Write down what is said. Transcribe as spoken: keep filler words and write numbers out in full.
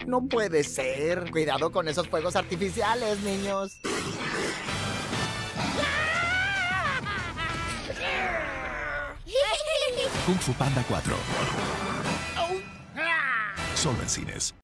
No puede ser. Cuidado con esos fuegos artificiales, niños. Kung Fu Panda cuatro. Solo en cines.